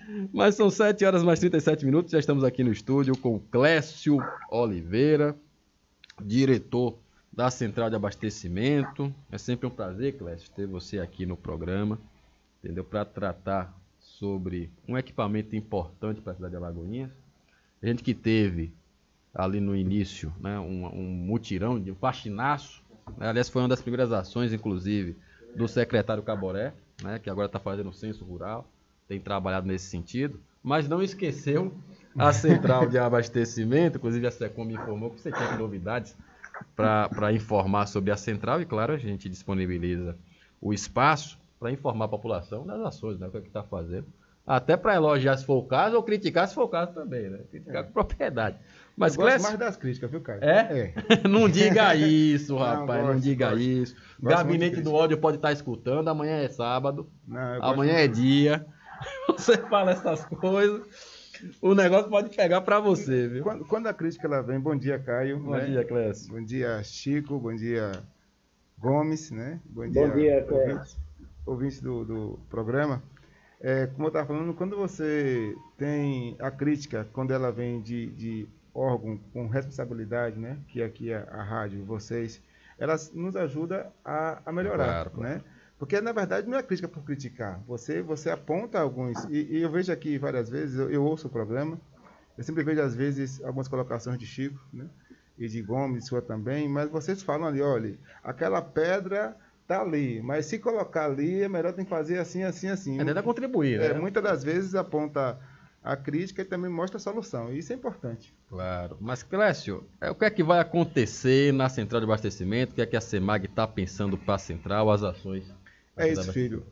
Mas são 7 horas mais 37 minutos, já estamos aqui no estúdio com o Clécio Oliveira, diretor da Central de Abastecimento. É sempre um prazer, Clécio, ter você aqui no programa, entendeu? Para tratar sobre um equipamento importante para a cidade de Alagoinhas. A gente que teve ali no início, né, um mutirão, um faxinaço, né? Aliás, foi uma das primeiras ações, inclusive, do secretário Caboré, né, que agora está fazendo o censo rural, tem trabalhado nesse sentido, mas não esqueceu a central de abastecimento. Inclusive a SECOM me informou que você tinha novidades para informar sobre a central, e claro, a gente disponibiliza o espaço para informar a população das ações, né, o que é que está fazendo, até para elogiar se for o caso, ou criticar se for o caso também, né? Criticar com propriedade. Mas, eu gosto mais das críticas, viu, Caio? Não diga isso, rapaz, não diga isso. Gabinete do Ódio pode estar escutando, amanhã é sábado, amanhã é dia. Você fala essas coisas, o negócio pode pegar para você, viu? Quando a crítica ela vem, bom dia, Caio. Bom dia, Clécio. Bom dia, Chico, bom dia, Gomes, né? Bom dia, Clécio. Ouvintes do programa. Como eu estava falando, quando você tem a crítica, quando ela vem de órgão com responsabilidade, né? Que aqui a rádio, vocês, elas nos ajudam a melhorar, claro. Né? Porque, na verdade, não é crítica por criticar. Você aponta alguns... E eu vejo aqui várias vezes, eu ouço o programa, eu sempre vejo, às vezes, algumas colocações de Chico, né? E de Gomes, sua também, mas vocês falam ali, olha, aquela pedra tá ali, mas se colocar ali, é melhor tem que fazer assim, assim, assim. Tenta contribuir, né? Muitas das vezes aponta a crítica e também mostra a solução. E isso é importante. Claro. Mas, Clécio, o que é que vai acontecer na central de abastecimento? O que é que a CEMAG está pensando para a central, as ações? É isso, filho.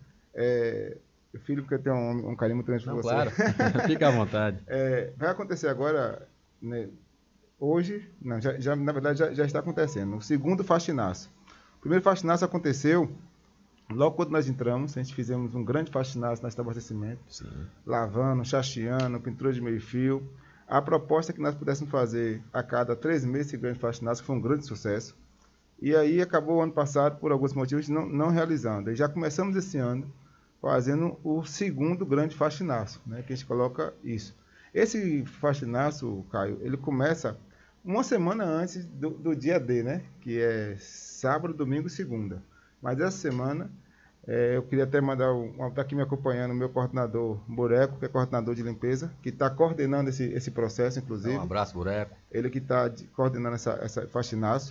Filho, porque eu tenho um carinho muito grande por você. Claro, fica à vontade. Vai acontecer agora, né, hoje, não, na verdade já está acontecendo, o segundo faxinaço. O primeiro faxinaço aconteceu logo quando nós entramos. A gente fizemos um grande faxinaço na estação de abastecimento. Sim. Lavando, chacheando, pintura de meio fio. A proposta é que nós pudéssemos fazer a cada 3 meses esse grande faxinaço, que foi um grande sucesso. E aí acabou o ano passado, por alguns motivos, não realizando. E já começamos esse ano fazendo o segundo grande faxinaço, né, que a gente coloca isso. Esse faxinaço, Caio, ele começa uma semana antes do dia D, né? Que é sábado, domingo e segunda. Mas essa semana, eu queria até mandar, está aqui me acompanhando, o meu coordenador, Bureco, que é coordenador de limpeza, que está coordenando esse processo, inclusive. Um abraço, Bureco. Ele que está coordenando essa faxinaço.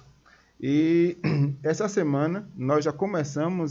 E essa semana, nós já começamos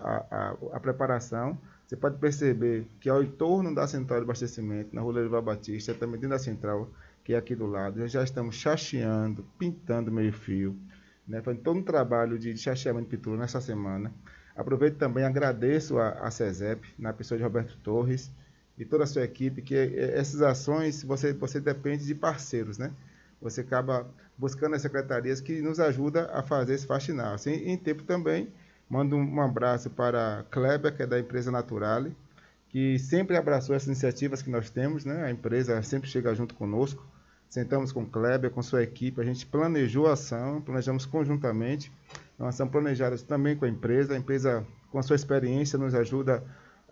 a preparação. Você pode perceber que ao entorno da central de abastecimento, na Rua Leiva Batista, também dentro da central, que é aqui do lado, já estamos chacheando, pintando meio fio, né, fazendo todo um trabalho de chacheamento de pintura nessa semana. Aproveito também, agradeço a CESEP, na pessoa de Roberto Torres e toda a sua equipe, que essas ações, você depende de parceiros, né? Você acaba buscando as secretarias que nos ajudam a fazer esse faxinaço. Em tempo também, mando um abraço para a Kleber, que é da empresa Naturale, que sempre abraçou essas iniciativas que nós temos, né? A empresa sempre chega junto conosco. Sentamos com o Kleber, com sua equipe, a gente planejou a ação, planejamos conjuntamente. Uma ação planejada também com a empresa, com a sua experiência, nos ajuda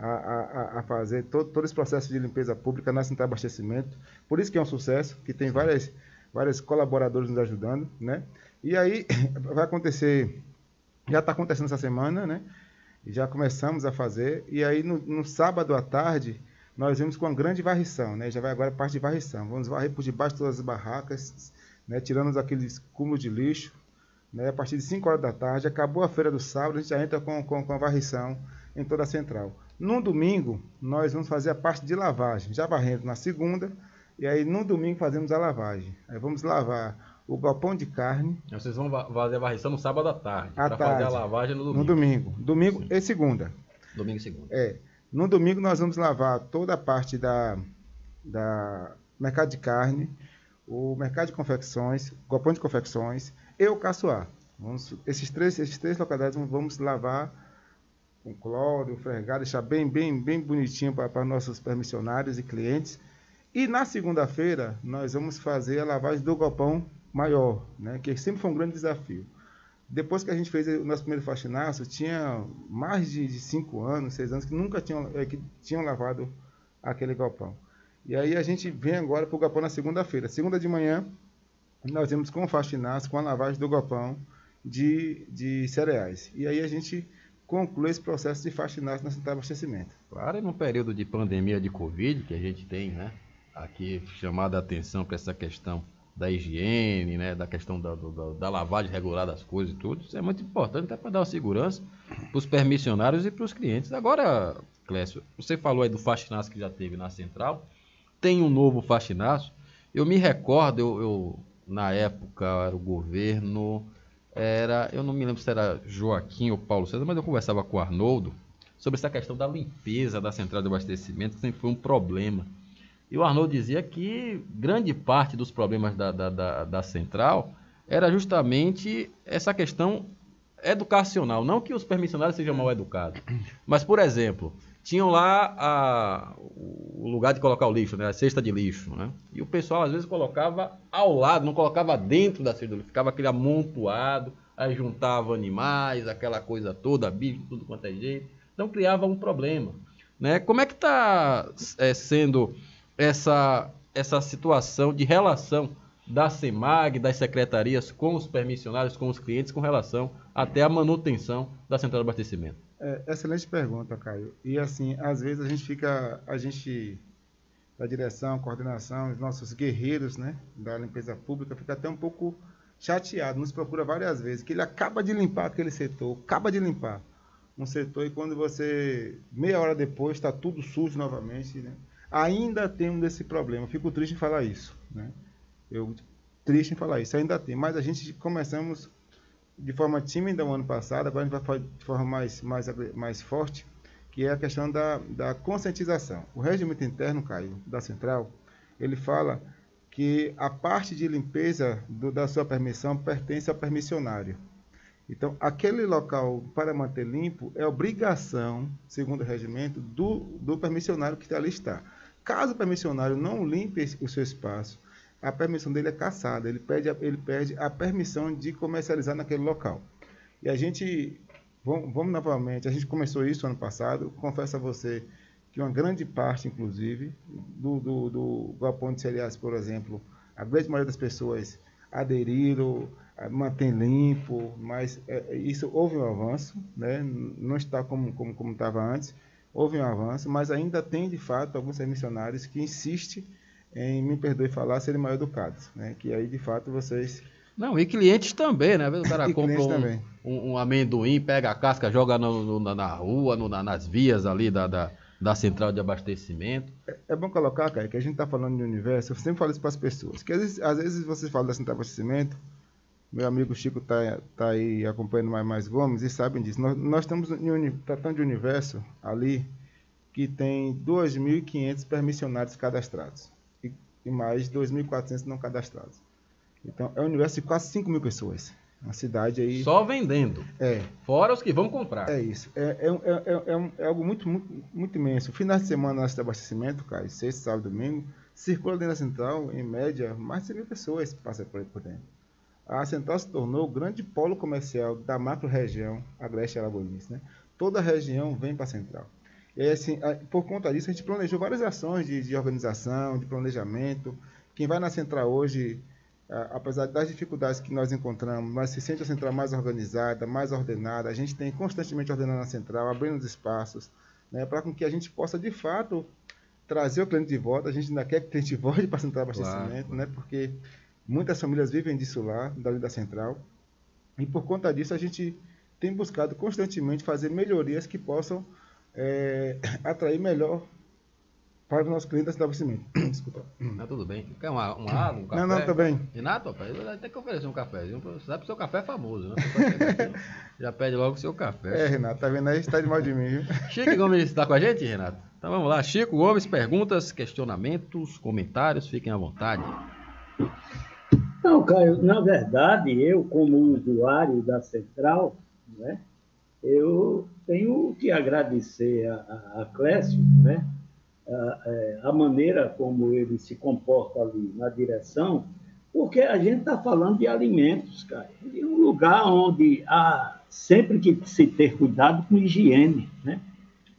a fazer todo esse processo de limpeza pública na central de abastecimento. Por isso que é um sucesso, que tem vários colaboradores nos ajudando, né? E aí vai acontecer, já está acontecendo essa semana, né? Já começamos a fazer, e aí no sábado à tarde, nós vamos com uma grande varrição, né? Já vai agora a parte de varrição. Vamos varrer por debaixo de todas as barracas, né? Tirando aqueles cúmulos de lixo, né? A partir de 5 horas da tarde, acabou a feira do sábado, a gente já entra com a varrição em toda a central. No domingo, nós vamos fazer a parte de lavagem, já varrendo na segunda, e aí no domingo fazemos a lavagem. Aí vamos lavar o galpão de carne. Vocês vão fazer a varrição no sábado à tarde, para fazer a lavagem no domingo. No domingo. Domingo e segunda. Domingo e segunda. No domingo nós vamos lavar toda a parte da mercado de carne, o mercado de confecções, o galpão de confecções e o caçoar. Esses três localidades vamos lavar com cloro, fregar, deixar bem bonitinho para nossos permissionários e clientes. E na segunda-feira nós vamos fazer a lavagem do galpão maior, né, que sempre foi um grande desafio. Depois que a gente fez o nosso primeiro faxinaço, tinha mais de 5 anos, 6 anos, que nunca tinham lavado aquele galpão. E aí a gente vem agora para o galpão na segunda-feira. Segunda de manhã, nós vamos com o faxinaço, com a lavagem do galpão de cereais. E aí a gente conclui esse processo de faxinaço na central de abastecimento. Claro, e no período de pandemia de Covid, que a gente tem, né, aqui chamado a atenção para essa questão da higiene, né, da questão da lavagem regular das coisas e tudo, isso é muito importante até para dar uma segurança para os permissionários e para os clientes. Agora, Clécio, você falou aí do faxinaço que já teve na central, tem um novo faxinaço. Eu me recordo, eu na época era o governo, eu não me lembro se era Joaquim ou Paulo César, mas eu conversava com o Arnoldo sobre essa questão da limpeza da central de abastecimento, que sempre foi um problema. E o Arnoldo dizia que grande parte dos problemas da central era justamente essa questão educacional. Não que os permissionários sejam mal educados, mas, por exemplo, tinham lá o lugar de colocar o lixo, né? A cesta de lixo, né? E o pessoal às vezes colocava ao lado, não colocava dentro da cesta de lixo, ficava aquele amontoado, aí juntava animais, aquela coisa toda, bicho, tudo quanto é jeito. Então criava um problema, né? Como é que está sendo essa situação de relação da CEMAG, das secretarias com os permissionários, com os clientes, com relação até a manutenção da central de abastecimento? Excelente pergunta, Caio. E assim, às vezes a gente da direção, coordenação, os nossos guerreiros, né, da limpeza pública, fica até um pouco chateado, nos procura várias vezes, que ele acaba de limpar aquele setor, acaba de limpar um setor e quando você, meia hora depois, está tudo sujo novamente, né? Ainda temos esse problema. Fico triste em falar isso, né? Triste em falar isso, ainda tem. Mas a gente começamos de forma tímida o ano passado, agora a gente vai falar de forma mais forte, que é a questão da conscientização. O regimento interno, Caio, da central, ele fala que a parte de limpeza da sua permissão pertence ao permissionário. Então, aquele local, para manter limpo, é obrigação, segundo o regimento, do permissionário que ali está. Caso o permissionário não limpe o seu espaço, a permissão dele é cassada, ele perde a permissão de comercializar naquele local. E a gente, vamos novamente, a gente começou isso ano passado, confesso a você que uma grande parte, inclusive, do galpão de cereais, por exemplo, a grande maioria das pessoas aderiram, mantém limpo, mas isso houve um avanço, né? Não está como estava antes, houve um avanço, mas ainda tem, de fato, alguns missionários que insistem em, me perdoe falar, serem mal educados, né? Que aí, de fato, vocês... Não, e clientes também, né? Às vezes o cara compra um amendoim, pega a casca, joga na rua, nas vias ali da central de abastecimento. É bom colocar, cara, que a gente está falando de universo, eu sempre falo isso para as pessoas, que às vezes você fala da central de abastecimento, meu amigo Chico está aí acompanhando mais Gomes e sabem disso. Nós estamos tratando de universo ali que tem 2.500 permissionários cadastrados e mais 2.400 não cadastrados. Então, é um universo de quase 5.000 pessoas. Uma cidade aí... Só vendendo. Fora os que vão comprar. É isso. É algo muito, muito, muito imenso. Finais de semana, nosso abastecimento, cara, sexta, sábado, domingo, circula dentro da central, em média, mais de 100.000 pessoas passam por dentro. A central se tornou o grande polo comercial da macro-região agreste-alagoense, né? Toda a região vem para a central. E aí, assim, por conta disso, a gente planejou várias ações de organização, de planejamento. Quem vai na central hoje, apesar das dificuldades que nós encontramos, mas se sente a central mais organizada, mais ordenada. A gente tem constantemente ordenando a central, abrindo os espaços, né, para que a gente possa, de fato, trazer o cliente de volta. A gente ainda quer que o cliente volte para a central de abastecimento, claro, né, porque muitas famílias vivem disso lá, dali da central. E por conta disso, a gente tem buscado constantemente fazer melhorias que possam atrair melhor para os nossos clientes da abastecimento. Desculpa. Tá tudo bem. Quer uma água, um café? Não, tá bem. Renato, rapaz, vai ter que oferecer um cafezinho. Você sabe que o seu café é famoso, né? Já pede logo o seu café. Renato, tá vendo aí? Está de mal de mim, viu? Chico Gomes está com a gente, Renato? Então vamos lá. Chico Gomes, perguntas, questionamentos, comentários, fiquem à vontade. Não, Caio, na verdade, eu, como usuário da central, né, eu tenho que agradecer a Clécio, né, a maneira como ele se comporta ali na direção, porque a gente está falando de alimentos, cara, de um lugar onde há sempre que se ter cuidado com higiene, né?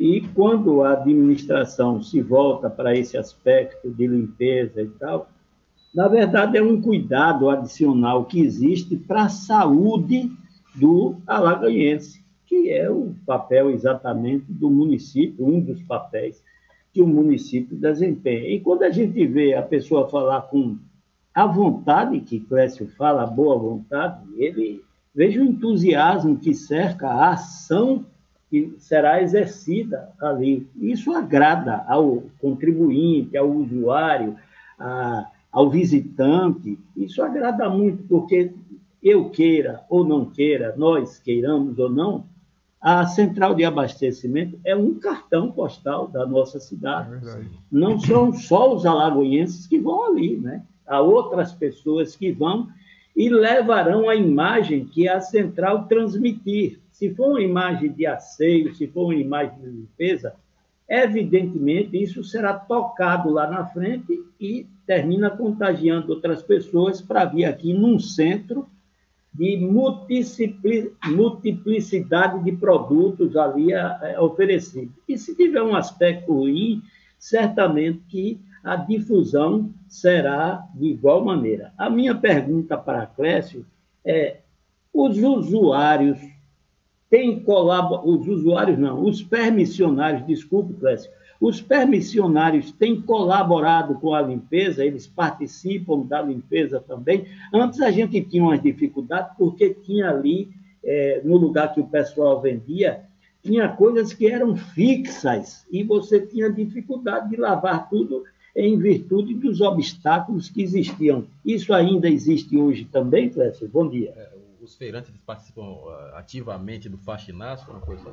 E quando a administração se volta para esse aspecto de limpeza e tal, na verdade é um cuidado adicional que existe para a saúde do alagoense, que é o papel exatamente do município, um dos papéis que o município desempenha. E quando a gente vê a pessoa falar com a vontade que Clécio fala, a boa vontade, ele veja o entusiasmo que cerca a ação que será exercida ali. Isso agrada ao contribuinte, ao usuário, ao visitante. Isso agrada muito, porque eu queira ou não queira, nós queiramos ou não, a central de abastecimento é um cartão postal da nossa cidade. Não são só os alagoenses que vão ali, né? Há outras pessoas que vão e levarão a imagem que a central transmitir. Se for uma imagem de asseio, se for uma imagem de limpeza, evidentemente isso será tocado lá na frente e termina contagiando outras pessoas para vir aqui num centro de multiplicidade de produtos ali oferecidos. E se tiver um aspecto ruim, certamente que a difusão será de igual maneira. A minha pergunta para Clécio é: os usuários têm colaborado, os permissionários, desculpe, Clécio, os permissionários têm colaborado com a limpeza, eles participam da limpeza também. Antes a gente tinha umas dificuldades, porque tinha ali, no lugar que o pessoal vendia, tinha coisas que eram fixas, e você tinha dificuldade de lavar tudo em virtude dos obstáculos que existiam. Isso ainda existe hoje também, Clécio? Bom dia. Os feirantes participam ativamente do faxinaço? Uma coisa...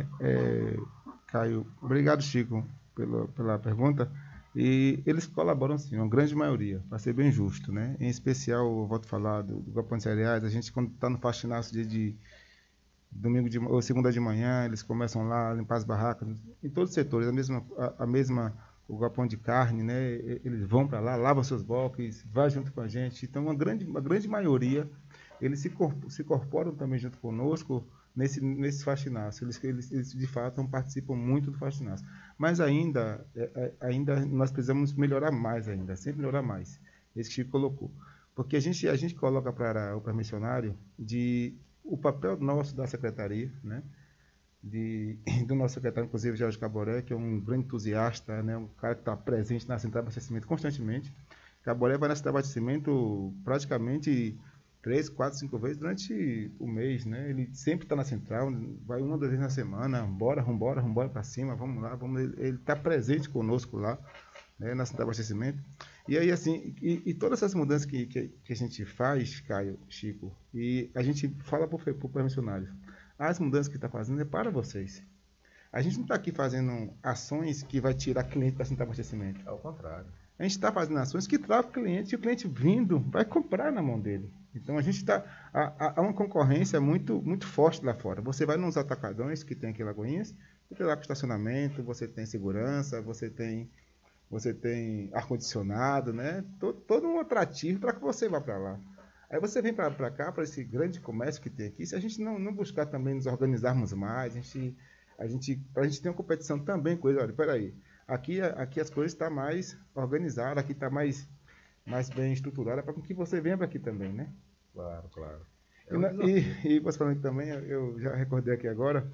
Caio, obrigado, Chico, pela pergunta. E eles colaboram, sim, uma grande maioria, para ser bem justo, né? Em especial, eu volto a falar do Galpão de Cereais. A gente, quando está no faxinaço de domingo ou segunda de manhã, eles começam lá a limpar as barracas, em todos os setores, a mesma o galpão de carne, né? Eles vão para lá, lavam seus blocos, vai junto com a gente. Então, uma grande maioria, eles se incorporam também junto conosco nesse faxinaço. Eles de fato participam muito do faxinaço. Mas ainda nós precisamos melhorar mais ainda, sempre melhorar mais. Esse que Chico colocou. Porque a gente coloca para o permissionário o papel nosso da secretaria, né? Do nosso secretário, inclusive, Jorge Caboré, que é um grande entusiasta, né? Um cara que está presente na central de abastecimento constantemente. Caboré vai na central de abastecimento praticamente 3, 4, 5 vezes durante o mês, né? Ele sempre está na central, vai 1 ou 2 vezes na semana, vambora para cima, vamos lá, ele está presente conosco lá, né? Na central de abastecimento. E aí, assim, e todas essas mudanças que a gente faz, Caio, Chico, e a gente fala para o permissionário, as mudanças que está fazendo é para vocês. A gente não está aqui fazendo ações que vai tirar cliente da central de abastecimento. Ao contrário. A gente está fazendo ações que tragam o cliente, e o cliente vindo vai comprar na mão dele. Então, a gente está... Há uma concorrência muito, muito forte lá fora. Você vai nos atacadões que tem aqui em Lagoinhas, você tem lá com estacionamento, você tem segurança, você tem ar-condicionado, né? Todo um atrativo para que você vá para lá. Aí você vem para cá, para esse grande comércio que tem aqui. Se a gente não buscar também nos organizarmos mais, para a gente ter uma competição também com eles. Olha, peraí, aqui as coisas estão mais organizadas, aqui está mais bem estruturada, para que você venha para aqui também, né? Claro, claro. E você falando também, eu já recordei aqui agora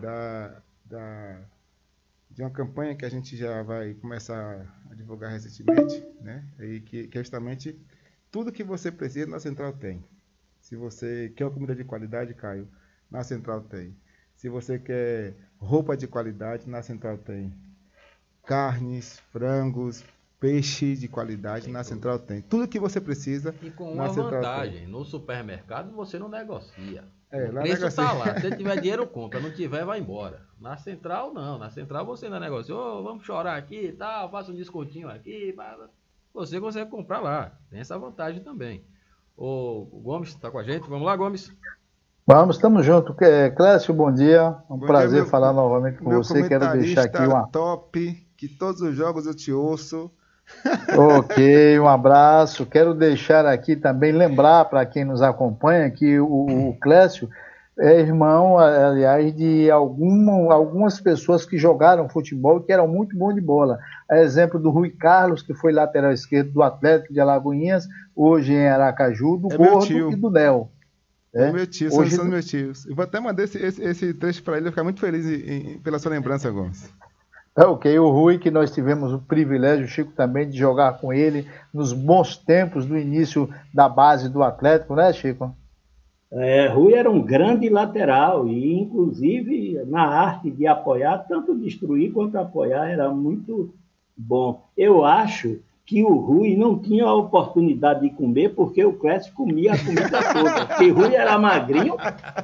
de uma campanha que a gente já vai começar a divulgar recentemente, né? E que é justamente tudo que você precisa na central tem. Se você quer uma comida de qualidade, Caio, na central tem. Se você quer roupa de qualidade, na central tem. Carnes, frangos, peixe de qualidade, na central tem. Tudo que você precisa, e com uma vantagem, no supermercado você não negocia. O lá preço está lá. Se tiver dinheiro, compra. Não tiver, vai embora. Na central, não. Na central você ainda negocia. Vamos chorar aqui e tal, faça um descontinho aqui. Você consegue comprar lá. Tem essa vantagem também. O Gomes está com a gente. Vamos lá, Gomes. Vamos, estamos juntos. Clécio, bom dia. Um prazer falar novamente com você. Quero deixar aqui uma... top, que todos os jogos eu te ouço. Ok, um abraço. Quero deixar aqui também, lembrar para quem nos acompanha que o Clécio é irmão, aliás, de algumas pessoas que jogaram futebol e que eram muito bons de bola. A exemplo do Rui Carlos, que foi lateral esquerdo do Atlético de Alagoinhas, hoje em Aracaju, do Gordo e do Nel. Meu tio, hoje... são meus tios. Eu vou até mandar esse trecho para ele, vai ficar muito feliz pela sua lembrança, Gomes. Ok, o Rui, que nós tivemos o privilégio, Chico, também, de jogar com ele nos bons tempos do início da base do Atlético, né, Chico? Rui era um grande lateral e, inclusive, na arte de apoiar, tanto destruir quanto apoiar, era muito bom. Eu acho que o Rui não tinha a oportunidade de comer porque o Clécio comia a comida toda. Porque Rui era magrinho.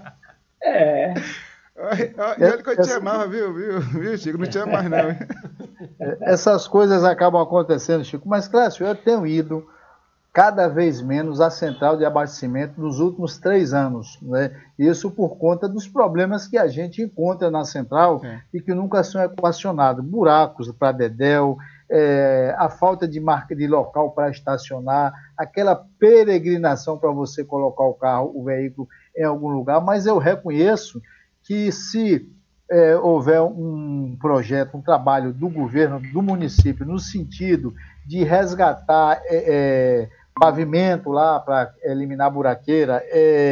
Olha que eu te amava, viu, Chico? Não te amo mais, não. Essas coisas acabam acontecendo, Chico. Mas, Clécio, eu tenho ido cada vez menos à central de abastecimento nos últimos 3 anos. Né? Isso por conta dos problemas que a gente encontra na central e que nunca são equacionados. Buracos para dedéu, a falta de marca de local para estacionar, aquela peregrinação para você colocar o carro, o veículo em algum lugar. Mas eu reconheço que se houver um projeto, um trabalho do governo, do município, no sentido de resgatar pavimento lá para eliminar buraqueira,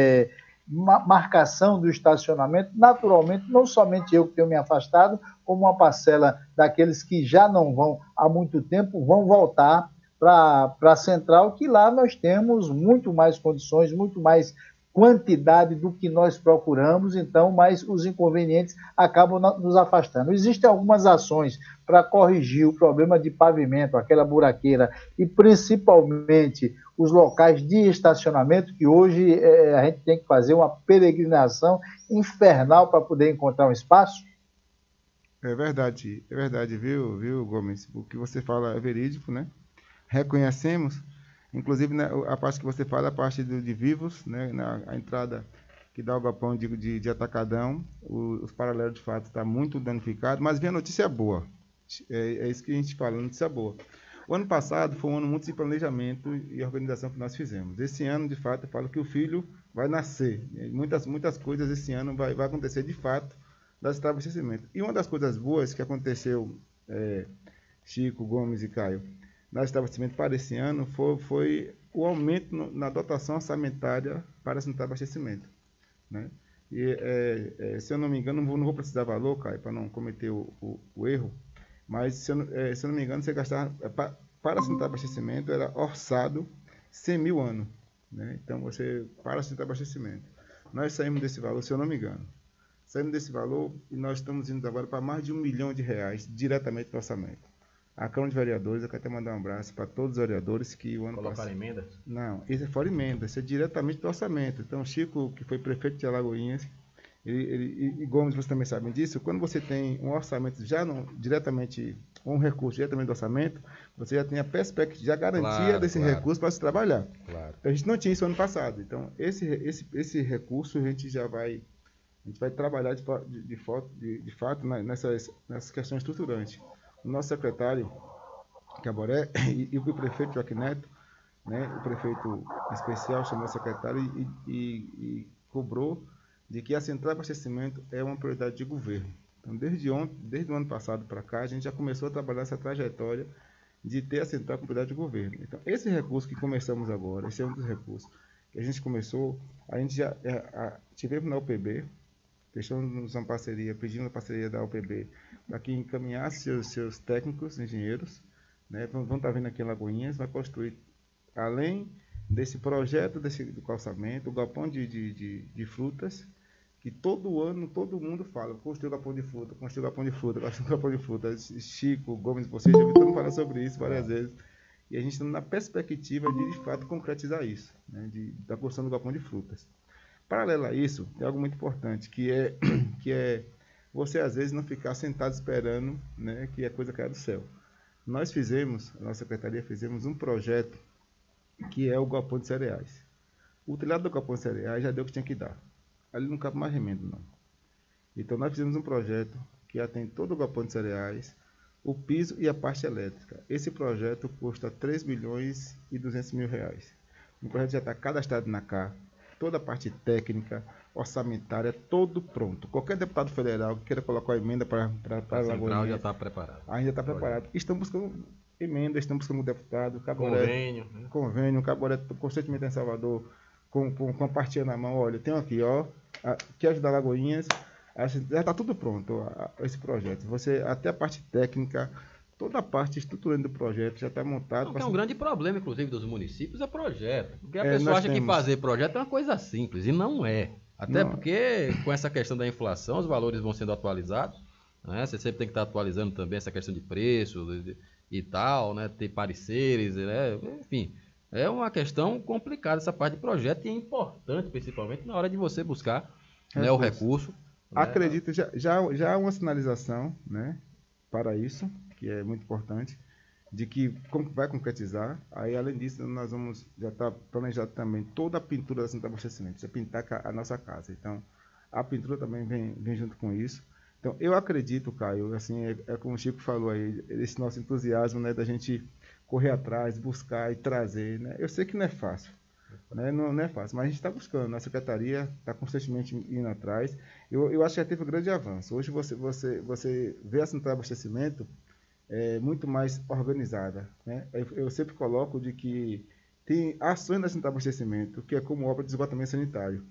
marcação do estacionamento, naturalmente, não somente eu que tenho me afastado, como uma parcela daqueles que já não vão há muito tempo, vão voltar para a central, que lá nós temos muito mais condições, muito mais quantidade do que nós procuramos, então, mas os inconvenientes acabam nos afastando. Existem algumas ações para corrigir o problema de pavimento, aquela buraqueira, e principalmente os locais de estacionamento, que hoje a gente tem que fazer uma peregrinação infernal para poder encontrar um espaço? É verdade, viu, Gomes? O que você fala é verídico, né? Reconhecemos. Inclusive, né, a parte que você fala, a parte de Vivos, né, a entrada que dá o galpão de Atacadão, os paralelos de fato está muito danificado, mas vem a notícia boa. É isso que a gente fala, notícia boa. O ano passado foi um ano muito de planejamento e organização que nós fizemos. Esse ano, de fato, eu falo que o filho vai nascer. Muitas coisas esse ano vai acontecer de fato das estradas de abastecimento. E uma das coisas boas que aconteceu, Chico, Gomes e Caio, no estabelecimento para esse ano foi o aumento na dotação orçamentária para a central de abastecimento. Né? E, se eu não me engano, não vou precisar valor, Caio, para não cometer o erro, mas se eu não me engano, você gastar para a central de abastecimento era orçado 100 mil ano. Né? Então, para a central de abastecimento. Nós saímos desse valor, se eu não me engano. Saímos desse valor e nós estamos indo agora para mais de R$1 milhão diretamente do orçamento. A Câmara de Vereadores, eu quero até mandar um abraço para todos os vereadores que o ano passado... Colocaram emenda? Não, isso é fora emenda, isso é diretamente do orçamento. Então, Chico, que foi prefeito de Alagoinhas, e Gomes, vocês também sabem disso, quando você tem um orçamento diretamente, um recurso diretamente do orçamento, você já tem a perspectiva, a garantia desse recurso para se trabalhar. Claro. Então, a gente não tinha isso ano passado. Então, esse recurso a gente vai trabalhar de fato nessas questões estruturantes. O nosso secretário Caboré e o prefeito Joaquim Neto, né, o prefeito especial chamou o secretário e cobrou de que a central de abastecimento é uma prioridade de governo. Então, desde o ano passado para cá, a gente já começou a trabalhar essa trajetória de ter a central com prioridade de governo. Então, esse recurso que começamos agora, esse é um dos recursos que a gente começou, a gente já tivemos na UPB, fechamos uma parceria, pedindo a parceria da UPB para que encaminhasse seus técnicos, engenheiros, né, vão estar vindo aqui em Lagoinhas, vai construir, além desse projeto do calçamento, o galpão de frutas, que todo ano todo mundo fala, construiu galpão de fruta, construiu galpão de fruta, construiu galpão de fruta. Chico, Gomes, vocês já ouviram falar sobre isso várias vezes. E a gente está na perspectiva de fato, concretizar isso, né, da construção do galpão de frutas. Paralelo a isso, tem algo muito importante, que é você, às vezes, não ficar sentado esperando, né, que a coisa caia do céu. Nós a nossa secretaria fizemos um projeto que é o galpão de cereais. O telhado do galpão de cereais já deu o que tinha que dar. Ali não cabe mais remendo, não. Então, nós fizemos um projeto que atende todo o galpão de cereais, o piso e a parte elétrica. Esse projeto custa R$3.200.000. O projeto já está cadastrado na CAR, toda a parte técnica, orçamentária, todo pronto. Qualquer deputado federal que queira colocar emenda para A central já está preparada. Ainda está preparado. Estão buscando emenda, estão buscando deputado, convênio, Caboré constantemente em Salvador, com a partilha na mão. Olha, tem aqui, ó, quer ajudar Lagoinhas, já está tudo pronto, esse projeto. Você, até a parte técnica, toda a parte estruturante do projeto já está montado. É um grande problema, inclusive, dos municípios, é projeto. Porque a pessoa acha que fazer projeto é uma coisa simples, e não é. Até porque, com essa questão da inflação, os valores vão sendo atualizados, né? Você sempre tem que estar atualizando também essa questão de preço e tal, né? Ter pareceres, né? Enfim, é uma questão complicada essa parte de projeto, e é importante, principalmente, na hora de você buscar, né, o recurso. Acredito, já há uma sinalização, né, para isso, que é muito importante, de que vai concretizar. Aí, além disso, nós vamos, já está planejado também toda a pintura da central de abastecimento, você pintar a nossa casa. Então, a pintura também vem junto com isso. Então, eu acredito, Caio, assim, é como o Chico falou aí, esse nosso entusiasmo, né, da gente correr atrás, buscar e trazer, né? Eu sei que não é fácil, né? Não é fácil, mas a gente está buscando, a secretaria está constantemente indo atrás. Eu acho que já teve um grande avanço. Hoje você vê a central de abastecimento muito mais organizada, né? Eu sempre coloco de que tem ações da central de abastecimento, que é como obra de esgotamento sanitário,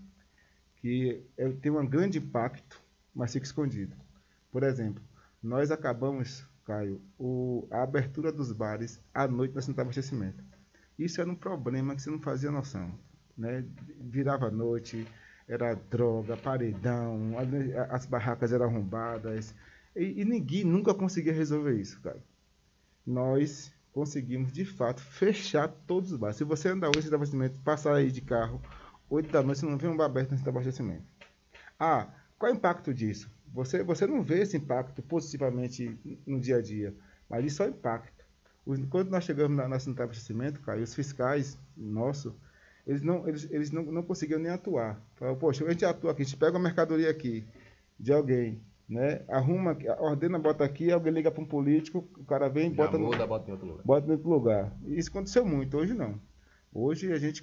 que tem um grande impacto, mas fica escondido. Por exemplo, nós acabamos, Caio, a abertura dos bares à noite na central de abastecimento. Isso era um problema que você não fazia noção, né? Virava à noite, era droga, paredão, as barracas eram arrombadas, e ninguém nunca conseguia resolver isso, cara. Nós conseguimos, de fato, fechar todos os bares. Se você andar hoje no abastecimento, passar aí de carro, 8 da noite, você não vê um bar aberto nesse abastecimento. Qual é o impacto disso? Você não vê esse impacto positivamente no dia a dia, mas isso é o impacto. Quando nós chegamos na central de abastecimento, cara, os fiscais nossos, eles não conseguiam nem atuar. Falaram, poxa, a gente atua aqui, a gente pega uma mercadoria aqui de alguém, né? Arruma, ordena, bota aqui, alguém liga para um político, o cara vem e bota em outro lugar. Isso aconteceu muito, hoje não. Hoje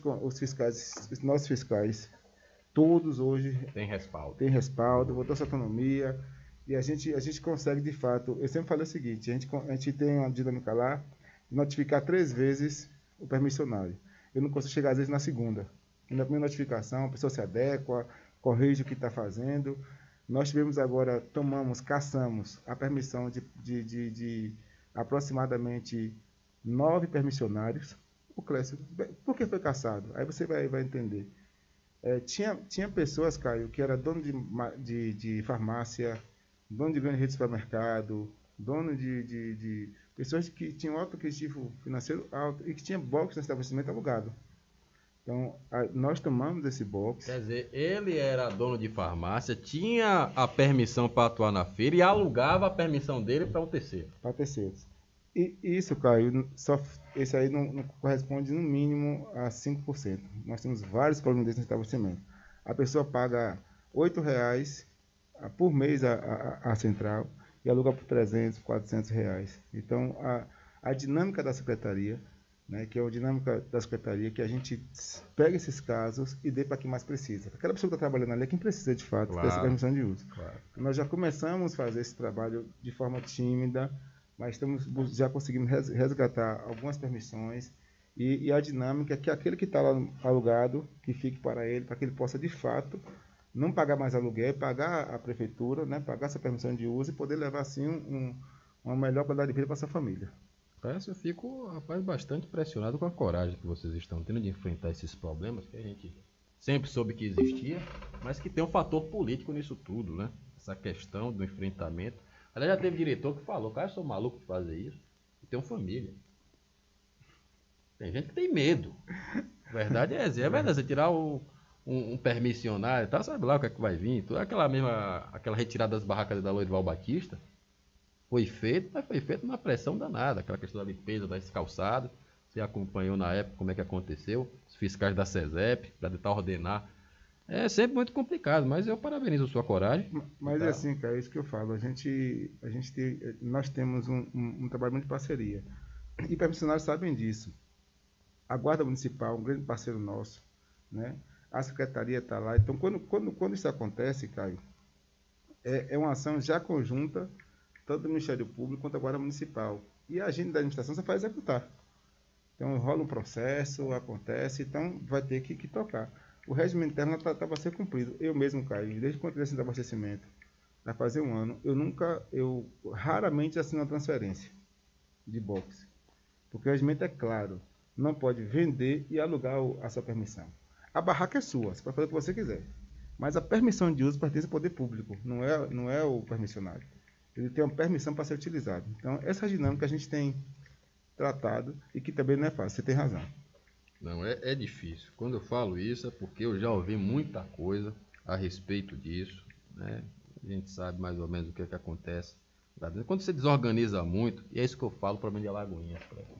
os nossos fiscais, todos hoje tem respaldo. Botou essa autonomia, e a gente consegue, de fato. Eu sempre falei o seguinte: a gente tem uma dinâmica lá de notificar 3 vezes o permissionário. Eu não consigo chegar às vezes na segunda. Na primeira notificação, a pessoa se adequa, corrige o que está fazendo. Nós tivemos agora, caçamos a permissão de aproximadamente 9 permissionários. O Clécio, por que foi caçado? Aí você vai entender. Tinha pessoas, Caio, que era dono de farmácia, dono de grande rede de supermercado, dono de pessoas que tinham alto objetivo financeiro alto e que tinham box no estabelecimento alugado. Então, nós tomamos esse box. Quer dizer, ele era dono de farmácia, tinha a permissão para atuar na feira e alugava a permissão dele para um terceiro. Para terceiros. E isso, Caio, esse aí não corresponde no mínimo a 5%. Nós temos vários problemas desse estabelecimento. A pessoa paga R$8 por mês a central e aluga por R$300, R$400. Então, a dinâmica da secretaria, né, que é a dinâmica da secretaria, que a gente pega esses casos e dê para quem mais precisa. Aquela pessoa que está trabalhando ali é quem precisa, de fato, dessa permissão de uso. Claro. Nós já começamos a fazer esse trabalho de forma tímida, mas já conseguimos resgatar algumas permissões, e a dinâmica é que aquele que está lá alugado, que fique para que ele possa, de fato, não pagar mais aluguel, pagar a prefeitura, né, pagar essa permissão de uso e poder levar, assim, uma melhor qualidade de vida para sua família. Eu fico, rapaz, bastante impressionado com a coragem que vocês estão tendo de enfrentar esses problemas que a gente sempre soube que existia, mas que tem um fator político nisso tudo, né? Essa questão do enfrentamento. Aliás, já teve diretor que falou, cara, eu sou maluco de fazer isso. Eu tenho família. Tem gente que tem medo. A verdade é essa. É verdade, você tirar um permissionário e tal, sabe lá o que é que vai vir. Toda aquela retirada das barracas da Lourival Batista foi feito, mas foi feito numa pressão danada. Aquela questão da limpeza das calçadas. Você acompanhou na época como é que aconteceu. Os fiscais da SESEP, para tentar ordenar. É sempre muito complicado, mas eu parabenizo a sua coragem. Mas é assim, cara, é isso que eu falo. Nós temos um trabalho muito de parceria. E permissionários sabem disso. A Guarda Municipal, um grande parceiro nosso, né? a secretaria está lá. Então, quando isso acontece, Caio, é uma ação já conjunta, tanto do Ministério Público quanto a Guarda Municipal. E a agenda da administração só faz executar. Então, rola um processo, acontece, então vai ter que tocar. O regimento interno está para ser cumprido. Eu mesmo, Caio, desde quando eu entrei no abastecimento, vai fazer um ano, eu raramente assino uma transferência de boxe. Porque o regimento é claro, não pode vender e alugar a sua permissão. A barraca é sua, você pode fazer o que você quiser. Mas a permissão de uso pertence ao poder público, não é o permissionário. Ele tem uma permissão para ser utilizado. Então, essa dinâmica a gente tem tratado e que também não é fácil, você tem razão. Não, é difícil. Quando eu falo isso é porque eu já ouvi muita coisa a respeito disso, né? A gente sabe mais ou menos o que acontece. Quando você desorganiza muito, e é isso que eu falo para mim de Alagoinhas,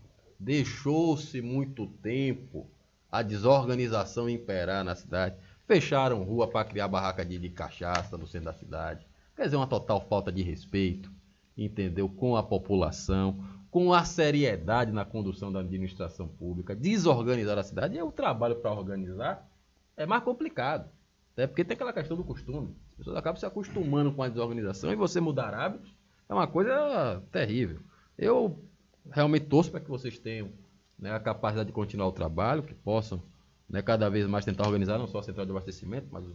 deixou-se muito tempo a desorganização imperar na cidade. Fecharam rua para criar barraca de cachaça no centro da cidade. Quer dizer, uma total falta de respeito, entendeu? Com a população, com a seriedade na condução da administração pública, desorganizar a cidade. E o trabalho para organizar é mais complicado. Até porque tem aquela questão do costume. As pessoas acabam se acostumando com a desorganização e você mudar hábitos é uma coisa terrível. Eu realmente torço para que vocês tenham, né, a capacidade de continuar o trabalho, que possam, né, cada vez mais tentar organizar não só a central de abastecimento, mas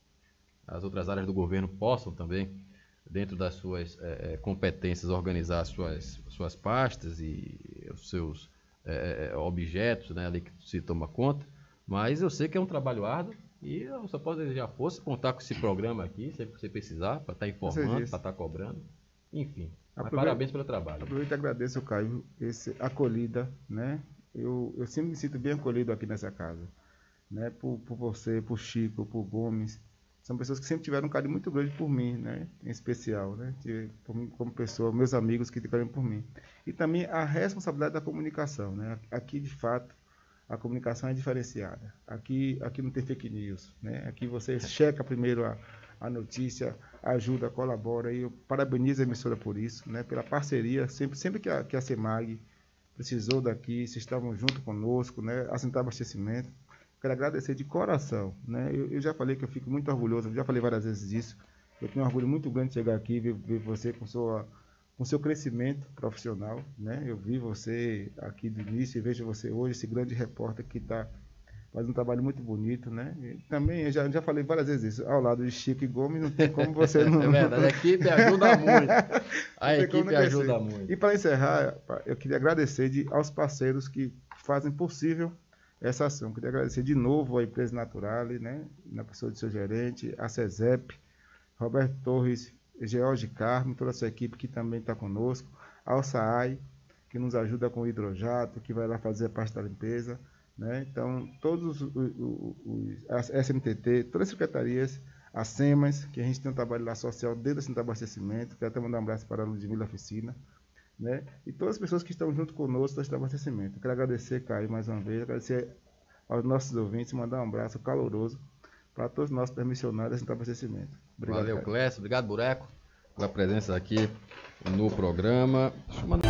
as outras áreas do governo possam também, dentro das suas competências, organizar as suas pastas e os seus objetos, né, ali que se toma conta. Mas eu sei que é um trabalho árduo e eu só posso desejar força, contar com esse programa aqui, sempre que você precisar, para estar informando, para estar cobrando. Enfim, parabéns pelo trabalho. Aproveito e agradeço, Caio, essa acolhida, né? Eu sempre me sinto bem acolhido aqui nessa casa, né? Por você, por Chico, por Gomes. São pessoas que sempre tiveram um carinho muito grande por mim, né? Em especial, né? Por mim, como pessoa, meus amigos que tiveram por mim. E também a responsabilidade da comunicação, né? Aqui, de fato, a comunicação é diferenciada. Aqui não tem fake news, né? Aqui você checa primeiro a notícia, ajuda, colabora, e eu parabenizo a emissora por isso, né? Pela parceria, sempre que a CEMAG precisou daqui, vocês estavam junto conosco, né? A Central de Abastecimento. Quero agradecer de coração, né? Eu já falei que eu fico muito orgulhoso, eu já falei várias vezes disso. Eu tenho um orgulho muito grande de chegar aqui e ver você com seu crescimento profissional, né? Eu vi você aqui do início e vejo você hoje, esse grande repórter que está fazendo um trabalho muito bonito, né? E também, eu já falei várias vezes isso, ao lado de Chico e Gomes, não tem como você não... É verdade, a equipe ajuda muito. A equipe ajuda muito. E para encerrar, eu queria agradecer aos parceiros que fazem possível essa ação. Eu queria agradecer de novo à Empresa Naturale, né? Na pessoa do seu gerente, a CESEP, Roberto Torres, George Carmo, toda a sua equipe que também está conosco, ao SAAI, que nos ajuda com o hidrojato, que vai lá fazer a parte da limpeza, né? Então, todos as SMTT, todas as secretarias, a SEMAS, que a gente tem um trabalho lá social desde a Central de Abastecimento, quero até mandar um abraço para a Ludmila Oficina, né? E todas as pessoas que estão junto conosco da Central de Abastecimento. Eu quero agradecer, Caio, mais uma vez, agradecer aos nossos ouvintes, mandar um abraço caloroso para todos os nossos permissionários da Central de Abastecimento. Obrigado, valeu, Clécio. Obrigado, Bureco, pela presença aqui no programa. Deixa eu mandar...